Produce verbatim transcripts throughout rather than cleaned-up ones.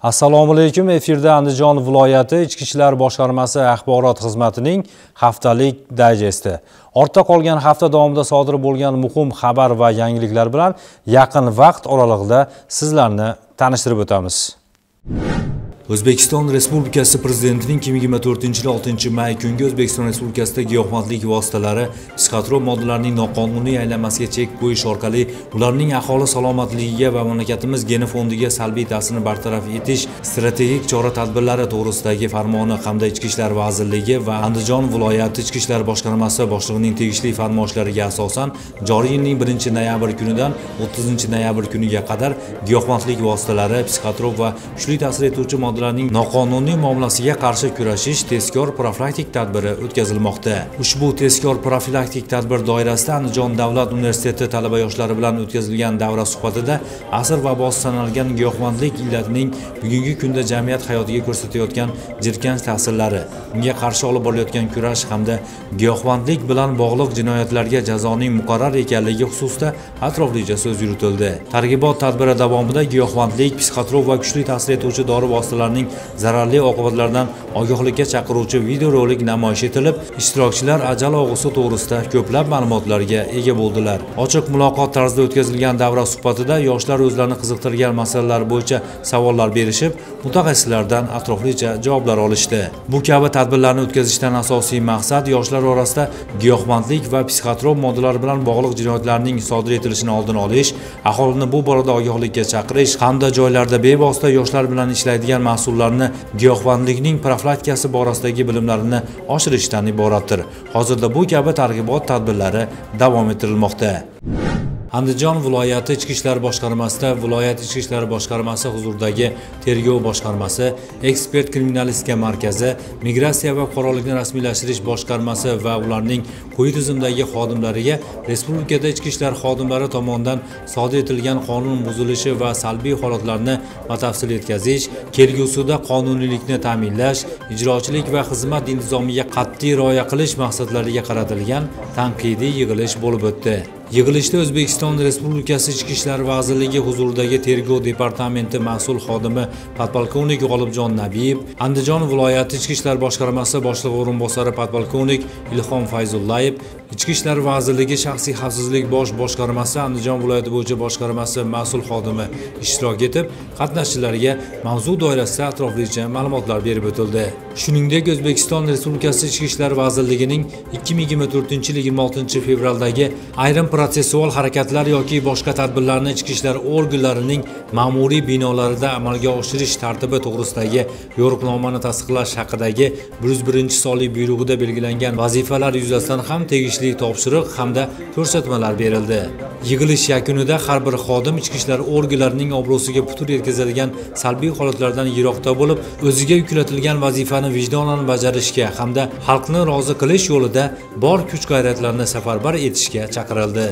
Assalomu alaykum. Efirda Andijon viloyati Ichki ishlar boshqarmasi axborot xizmatining haftalik dayjesti. Ortda qolgan hafta davomida sodir bo'lgan muhim xabar va yangiliklar bilan yaqin vaqt oralig'ida sizlarni tanishtirib o'tamiz. O'zbekiston Respublikasi Prezidentining ikki ming yigirma to'rtinchi yil oltinchi may kungi O'zbekiston Respublikasida giyohvandlik vositalari, psixotrop moddalarning noqonuniy aylanmasiga chek qo'yish orqali ularning aholi salomatligiga va mamlakatimiz geni fondiga salbiy ta'sirini bartaraf etish strategik chora-tadbirlari to'g'risidagi farmoni hamda Ichki ishlar vazirligi va Andijon viloyati Ichki ishlar boshqarmasi boshlig'ining tegishli farmoshlariga asosan joriy yilning birinchi noyabr kunidan o'ttizinchi noyabr kuniga qadar giyohvandlik vositalari, psixotrop va kuchli ta'sir etuvchi moddalar noqonuniy muomalasiga qarshi kurashish tezkor profilaktik tadbiri o'tkazilmoqda. Ushbu tezkor profilaktik tadbir doirasida Andijon davlat universiteti talaba yoshlari bilan o'tkazilgan davra suhbatida asr vabosi sanalgan giyohvandlik illatining bugungi kunda jamiyat hayotiga ko'rsatayotgan jirkanch ta'sirlari, unga qarshi olib borilayotgan kurash hamda giyohvandlik bilan bog'liq jinoyatlarga jazoning muqarrar ekanligi xususida atroflicha so'z yuritildi. Targ'ibot tadbiri davomida giyohvandlik, psixotrop va kuchli ta'sir etuvchi dori vositalari zararli oqibatlaridan ogohlikka chaqiruvchi videorolik namoyish etilib, ishtirokchilar ajal og'usi to'g'risida ko'plab ma'lumotlarga ega bo'ldilar. Ochiq muloqot tarzida o'tkazilgan davra suhbatida yoshlar o'zlarini qiziqtirgan masalalar bo'yicha savollar berishib, mutaxassislardan atroflicha javoblar olishdi. Bu kabi tadbirlarni o'tkazishdan asosiy maqsad yoshlar orasida giyohvandlik va psixotrop moddalar bilan bog'liq jinoyatlarning sodir etilishini oldini olish, aholini bu borada ogohlikka chaqirish hamda joylarda bevosita yoshlar bilan ishlaydigan mas'ullarni giyohvandlikning profilaktikasi borasidagi bilimlarini oshirishdan iboratdir. Hozirda bu kabi targ'ibot tadbirlari davom ettirilmoqda. Andijon viloyati Ichki ishlar boshqarmasida viloyat Ichki ishlar boshqarmasi huzuridagi tergov boshqarmasi, ekspert kriminalistika markazi, migratsiya va fuqarolikni rasmiylashtirish boshqarmasi va ularning quyi tizimdagi xodimlariga respublikada ichki ishlar xodimlari tomonidan sodir etilgan qonun buzilishi va salbiy holatlarni batafsil etkazish, kelgusida qonuniylikni ta'minlash, ijrochilik va xizmat intizomiga qat'iy rioya qilish maqsadlariga qaratilgan tanqidiy yig'ilish bo'lib o'tdi. Yig'ilishda O'zbekiston Respublikasi Ichki ishlar vazirligi huzuridagi tergov departamenti mas'ul xodimi podpolkovnik G'olibjon Nabiyev, Andijon viloyati Ichki ishlar boshqarmasi boshlig'i o'rinbosari podpolkovnik Ilhom Fayzullayev, Ichki ishlar vazirligi shaxsiy xavfsizlik bosh boshqarmasi Andijon viloyati bo'yicha boshqarmasi mas'ul xodimi ishtirok etib, qatnashchilarga mavzu doirasida atroflicha ma'lumotlar berib o'tildi. Shuningdek, O'zbekiston Respublikasi Ichki ishlar vazirligining ikki ming yigirma to'rtinchi yil yigirma oltinchi fevraldagi ayrim protsessual harakatlar yoki boshqa tadbirlarni ichki ishlar organlarining ma'muriy binolarida amalga oshirish tartibi to'g'risidagi yo'riqnomani tasdiqlash haqidagi bir yuz birinchi sonli buyrug'ida belgilangan vazifalar yuzasidan ham tegishli topshiriq hamda ko'rsatmalar berildi. Yig'ilish yakunida har bir xodim ichki ishlar organlarining obro'siga putur yetkazadigan salbiy holatlardan yiroqda bo'lib, o'ziga yuklatilgan vazifani vijdonan bajarishga hamda xalqni rozi qilish yo'lida bor kuch-g'ayratlarni safarbar etishga chaqirildi.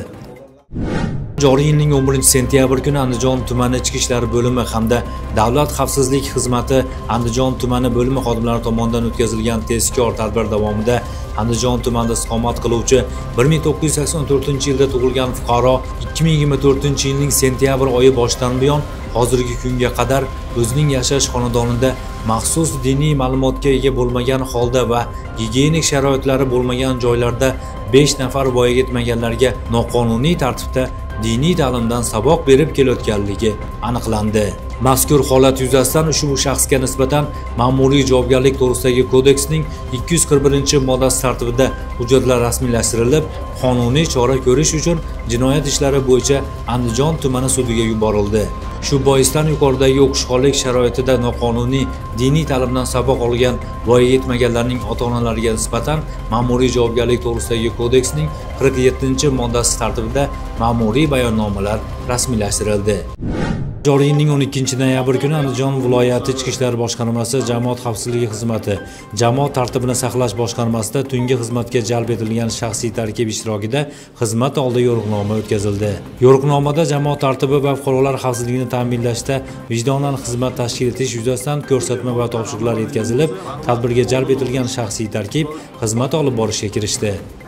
Joriy yilning o'n birinchi sentyabr kuni Andijon tumani Ichki ishlar bo'limi hamda Davlat xavfsizlik xizmati Andijon tumani bo'limi xodimlari tomonidan o'tkazilgan tezkor tadbir davomida Andijon tumanida istiqomat qiluvchi bir ming to'qqiz yuz sakson to'rtinchi yilda tug'ilgan fuqaro ikki ming yigirma to'rtinchi yilning sentyabr oyi boshidan buyon hozirgi kunga qadar o'zining yashash xonadonida maxsus diniy ma'lumotga ega bo'lmagan holda va gigiyenik sharoitlari bo'lmagan joylarda besh nafar voyaga yetmaganlarga noqonuniy tartibda diniy ta'limdan saboq berib kelayotganligi aniqlandi. Mazkur holat yuzasidan ushbu shaxsga nisbatan ma'muriy javobgarlik to'g'risidagi kodeksning ikki yuz qirq birinchi moddasi tartibida hujjatlar rasmiylashtirilib, qonuniy chora ko'rish uchun jinoyat ishlari bo'yicha Andijon tumani sudiga yuborildi. Shu boisdan yuqoridagi o'qishxonlik sharoitida noqonuniy diniy ta'limdan saboq olgan voyaga yetmaganlarning ota-onalariga nisbatan ma'muriy javobgarlik to'g'risidagi kodeksning qirq yettinchi moddasi tartibida ma'muriy bayonnomalar rasmiylashtirildi. Joriy yilning o'n ikkinchi noyabr kuni Andijon viloyati Ichki ishlar boshqarmasi jamoat xavfsizligi xizmati, jamoat tartibini saqlash boshqarmasida tungi xizmatga jalb etilgan shaxsiy tarkib ishtirokida xizmat oldi yo'riqnoma o'tkazildi. Yo'riqnomada jamoat tartibi va fuqarolar xavfsizligini ta'minlashda vijdonan xizmat tashkil etish yuzasidan ko'rsatma va topshiriqlar yetkazilib, tadbirga jalb etilgan shaxsiy tarkib xizmat olib borishga kirishdi.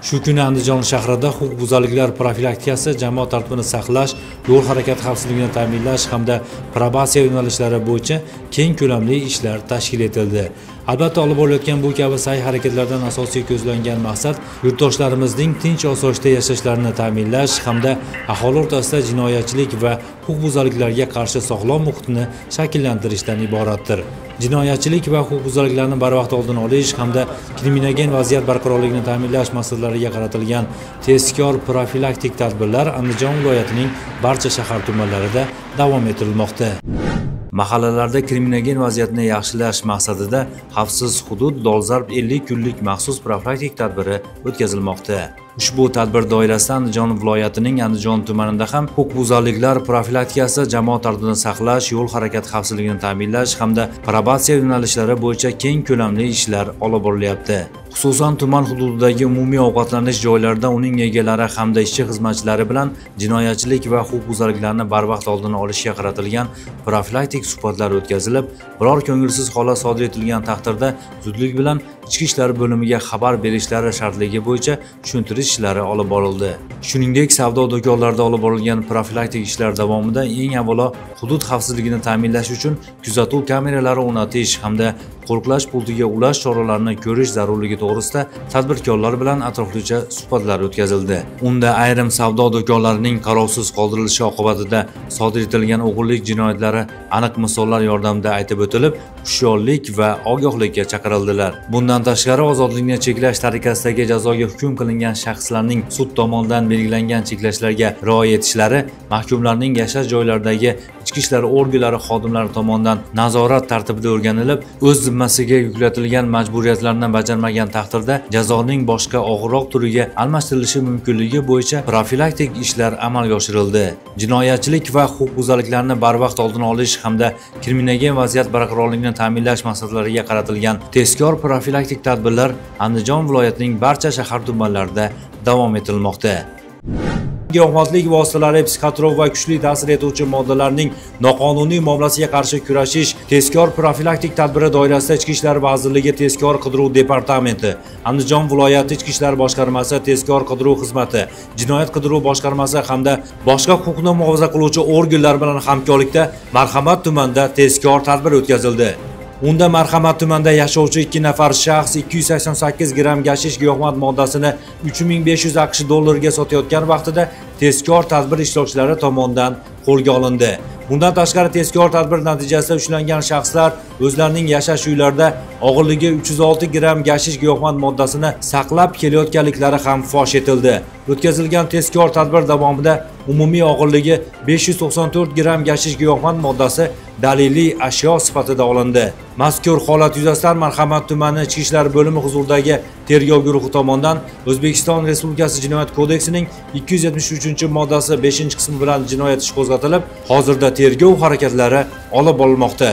Shu kuni Andijon shahrida huquqbuzarliklar profilaktikasi, jamoat tartibini saqlash, yo'l harakati xavfsizligini ta'minlash hamda probatsiya yo'nalishlari bo'yicha keng ko'lamli ishlar tashkil etildi. Albatta, olib borilayotgan bu kabi sa'y-harakatlardan asosiy ko'zlangan maqsad yurtdoshlarimizning tinch osoyishta yashashlarini ta'minlash hamda aholi o'rtasida jinoyatchilik va huquqbuzarliklarga qarshi sog'lom muhitni shakllantirishdan iboratdir. Jinoyatchilik va huquqbuzarliklarni barvaqt oldini olish hamda kriminogen vaziyat barqarorligini ta'minlash maqsadlariga qaratilgan tezkor profilaktik tadbirlar Andijon viloyatining barcha shahar tumanlarida davom ettirilmoqda. Mahallalarda kriminogen vaziyatni yaxshilash maqsadida xavfsiz hudud dolzarb ellik kunlik maxsus profilaktik tadbiri o'tkazilmoqda. Ushbu tadbir doirasida Andijon viloyatining Andijon tumanida ham huquqbuzarliklar profilaktikasi, jamoat tartibini saqlash, yo'l harakati xavfsizligini ta'minlash hamda probatsiya yo'nalishlari bo'yicha keng ko'lamli ishlar olib borilyapti. Xususan, tuman hududidagi umumiy ovqatlanish joylarida uning egalari hamda ishchi xizmatchilari bilan jinoyatchilik va huquqbuzarliklarni barvaqt oldini olishga qaratilgan profilaktik suhbatlar o'tkazilib, biror ko'ngilsiz holat sodir etilgan taqdirda zudlik bilan ichki ishlar bo'limiga xabar berishlari shartligi bo'yicha tushuntirish ishlari olib borildi. Shuningdek, savdo do'konlarida olib borilgan profilaktik ishlar davomida eng avvalo hudud xavfsizligini ta'minlash uchun kuzatuv kameralari o'rnatish hamda qo'riqlash pultiga ulash choralarini ko'rish zarurligi to'g'risida tadbirkorlar bilan atroflicha suhbatlar o'tkazildi. Unda ayrim savdo do'konlarining qarovsiz qoldirilishi oqibatida sodir etilgan o'g'irlik jinoyatlari aniq misollar yordamida aytib o'tilib, hushyorlik va ogohlikka chaqirildilar. Bundan tashqari, ozodlikni cheklash tariqasidagi jazoga hukm qilingan shaxslarning sud tomonidan belgilangan cheklashlarga rioya etishlari, mahkumlarning yashash joylaridagi ichki ishlar organlari xodimlari tomonidan nazorat tartibida o'rganilib, o'z zimmasiga yuklatilgan majburiyatlarni bajarmagan taqdirda jazoning boshqa og'irroq turiga almashtirilishi mumkinligi bo'yicha profilaktik ishlar amalga oshirildi. Jinoyatchilik va huquqbuzarliklarni barvaqt oldini olish hamda kriminogen vaziyat barqarorligini ta'minlash maqsadlariga qaratilgan tezkor profilaktik tadbirlar Andijon viloyatining barcha shahar tumanlarida davom ettirilmoqda. Giyohvandlik vositalari, psixotrop va kuchli ta'sir etuvchi moddalarning noqonuniy muomalasiga qarshi kurashish tezkor profilaktik tadbiri doirasida Ichki ishlar vazirligi Tezkor qidiruv departamenti, Andijon viloyati Ichki ishlar boshqarmasi Tezkor qidiruv xizmati, Jinoyat qidiruv boshqarmasi hamda boshqa huquqni muhofaza qiluvchi organlar bilan hamkorlikda Marhamat tumanida tezkor tadbir o'tkazildi. Unda Marhamat tumanida yashovchi ikki nafar shaxs ikki yuz sakson sakkiz gramm gashish giyohvand moddasini uch ming besh yuz AQSh dollariga sotayotgan vaqtida tezkor tadbir ishtirokchilari tomonidan qo'lga olindi. Bundan tashqari, tezkor tadbir natijasida ushlangan shaxslar o'zlarining yashash uylarida og'irligi uch yuz olti gramm gashish giyohvand moddasini saqlab kelayotganliklari ham fosh etildi. O'tkazilgan tezkor tadbir davomida umumiy og'irligi besh yuz to'qson to'rt gramm gashish giyohvand moddasi daliliy ashyo sifatida olindi. Mazkur holat yuzasidan Marhamat tumani Ichki ishlar bo'limi huzuridagi tergov guruhi tomonidan O'zbekiston Respublikasi Jinoyat kodeksining ikki yuz yetmish uchinchi moddasi beshinchi qismi bilan jinoyat ishi qo'zg'atilib, hozirda tergov harakatlari olib borilmoqda.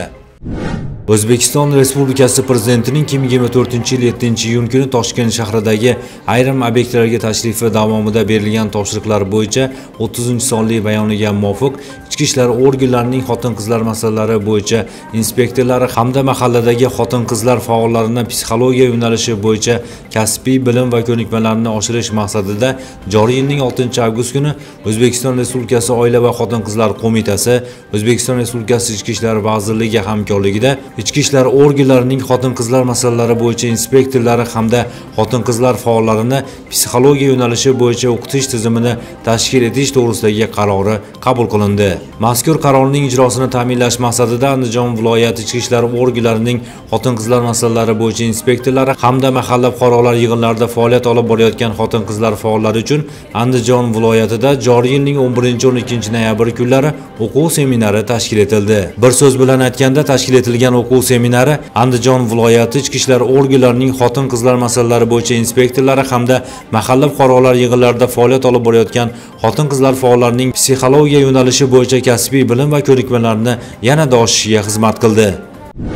O'zbekiston Respublikasi Prezidentining ikki ming yigirma to'rtinchi yil yettinchi iyun kuni Toshkent shahridagi ayrim obyektlarga tashrifi davomida berilgan topshiriqlar bo'yicha o'ttizinchi sonli bayoniga muvofiq ichki ishlar organlarining xotin-qizlar masalalari bo'yicha inspektorlari hamda mahalladagi xotin-qizlar faollarini psixologiya yo'nalishi bo'yicha kasbiy bilim va ko'nikmalarini oshirish maqsadida joriy yilning oltinchi avgust kuni O'zbekiston Respublikasi Oila va xotin-qizlar qo'mitasi, O'zbekiston Respublikasi Ichki ishlar vazirligi hamkorligida ichki ishlar organlarining xotin-qizlar masalalari bo'yicha inspektorlari hamda xotin-qizlar faollarini psixologiya yo'nalishi bo'yicha o'qitish tizimini tashkil etish to'g'risidagi qarori qabul qilindi. Mazkur qarorning ijrosini ta'minlash maqsadida Andijon viloyati ichki ishlar organlarining xotin-qizlar masalalari bo'yicha inspektorlari hamda mahalla fuqarolar yig'inlarida faoliyat olib borayotgan xotin-qizlar faollari uchun Andijon viloyatida joriy yilning o'n birinchi o'n ikkinchi noyabr kunlari o'quv seminari tashkil etildi. Bir so'z bilan aytganda, tashkil etilgan o'quv seminari Andijon viloyati ichki ishlar organlarining xotin-qizlar masalalari bo'yicha inspektorlari hamda mahalla fuqarolar yig'inlarida faoliyat olib borayotgan xotin-qizlar faollarining psixologiya yo'nalishi bo'yicha kasbiy bilim va ko'nikmalarini yanada oshishiga xizmat qildi.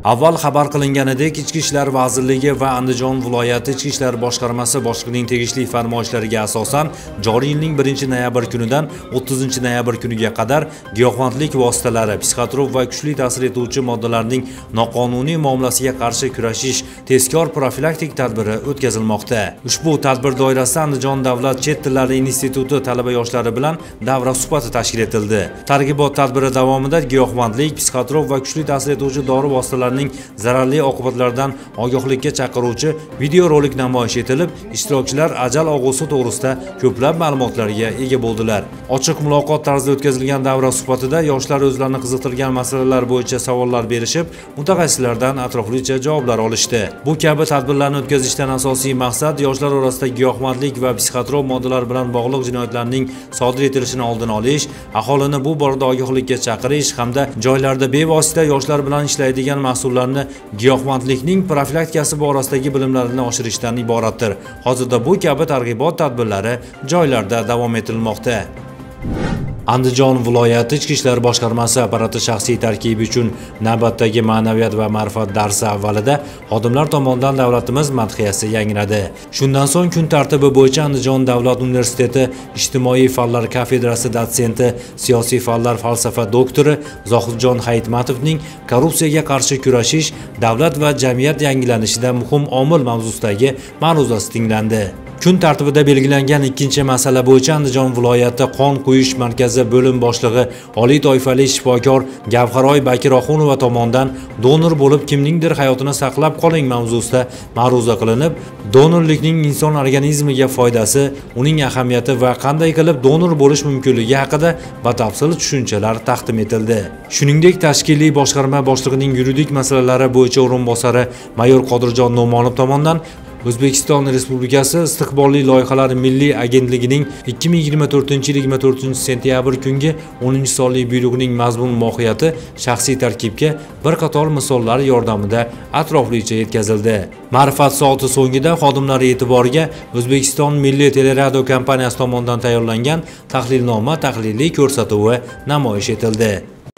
Avval xabar qilinganidek, Ichki ishlar vazirligi va Andijon viloyati Ichki ishlar boshqarmasi boshlig'ining tegishli farmoyishlariga asosan joriy yilning birinchi noyabr kunidan o'ttizinchi noyabr kuniga qadar giyohvandlik vositalari, psixotrop va kuchli ta'sir etuvchi moddalarning noqonuniy muomalasiga qarshi kurashish tezkor profilaktik tadbiri o'tkazilmoqda. Ushbu tadbir doirasida Andijon davlat chet tillari instituti talaba yoshlari bilan davra suhbati tashkil etildi. Targ'ibot tadbiri davomida giyohvandlik, psixotrop va kuchli ta'sir etuvchi dori vositalari zararli oqibatlaridan ogohlikka chaqiruvchi videorolik namoyish etilib, ishtirokchilar ajal og'usi to'g'risida ko'plab ma'lumotlarga ega bo'ldilar. Ochiq muloqot tarzida o'tkazilgan davra suhbatida yoshlar o'zlarini qiziqtirgan masalalar bo'yicha savollar berishib, mutaxassislardan atroflicha javoblar olishdi. Bu kabi tadbirlarni o'tkazishdan asosiy maqsad yoshlar orasida giyohvandlik va psixotrop moddalar bilan bog'liq jinoyatlarning sodir etilishini oldini olish, aholini bu borada ogohlikka chaqirish hamda joylarda bevosita yoshlar bilan ishlaydigan mas'ullarni giyohvandlikning profilaktikasi borasidagi bilimlarini oshirishdan iboratdir. Hozirda bu kabi targ'ibot tadbirlari joylarda davom ettirilmoqda. Andijon viloyati Ichki ishlar boshqarmasi apparati shaxsiy tarkibi uchun navbatdagi ma'naviyat va ma'rifat darsi avvalida xodimlar tomonidan davlatimiz madhiyasi yangradi. Shundan so'ng kun tartibi bo'yicha Andijon davlat universiteti ijtimoiy fanlar kafedrasi dotsenti, siyosiy fanlar falsafa doktori Zohidjon Hayitmatovning korrupsiyaga qarshi kurashish davlat va jamiyat yangilanishida muhim omil mavzusidagi ma'ruzasi tinglandi. Kun tartibida belgilangan ikkinchi masala bo'yicha Andijon viloyati qon quyish markazi bo'lim boshlig'i oliy toifali shifokor Gavharoy Bakiroxunova tomonidan donor bo'lib kimningdir hayotini saqlab qoling mavzusida ma'ruza qilinib, donorlikning inson organizmiga foydasi, uning ahamiyati va qanday qilib donor bo'lish mumkinligi haqida batafsil tushunchalar taqdim etildi. Shuningdek, tashkiliy boshqarma boshlig'ining yuridik masalalari bo'yicha o'rinbosari mayor Qodirjon No'monov tomonidan O'zbekiston Respublikasi istiqbolli loyihalar milliy agentligining ikki ming yigirma to'rtinchi yil yigirma to'rtinchi sentyabr kungi o'ninchi sonli buyrug'ining mazmun mohiyati shaxsiy tarkibga bir qator misollar yordamida atroflicha yetkazildi. Ma'rifat soati so'ngida xodimlar e'tiboriga O'zbekiston Milliy teleradio kompaniyasi tomonidan tayyorlangan tahlilnoma tahliliy ko'rsatuvi namoyish etildi.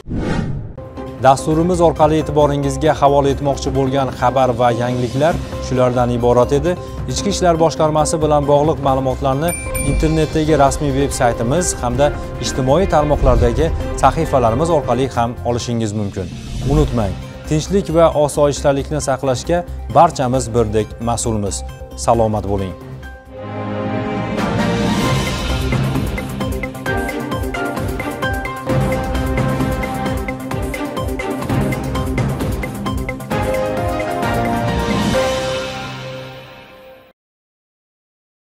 Dasturimiz orqali e'tiboringizga havola etmoqchi bo'lgan xabar va yangiliklar shulardan iborat edi. Ichki ishlar boshqarmasi bilan bog'liq ma'lumotlarni internetdagi rasmiy veb-saytimiz hamda ijtimoiy tarmoqlardagi sahifalarimiz orqali ham olishingiz mumkin. Unutmang, tinchlik va osoyishtalikni saqlashga barchamiz birdek mas'ulmiz. Salomat bo'ling.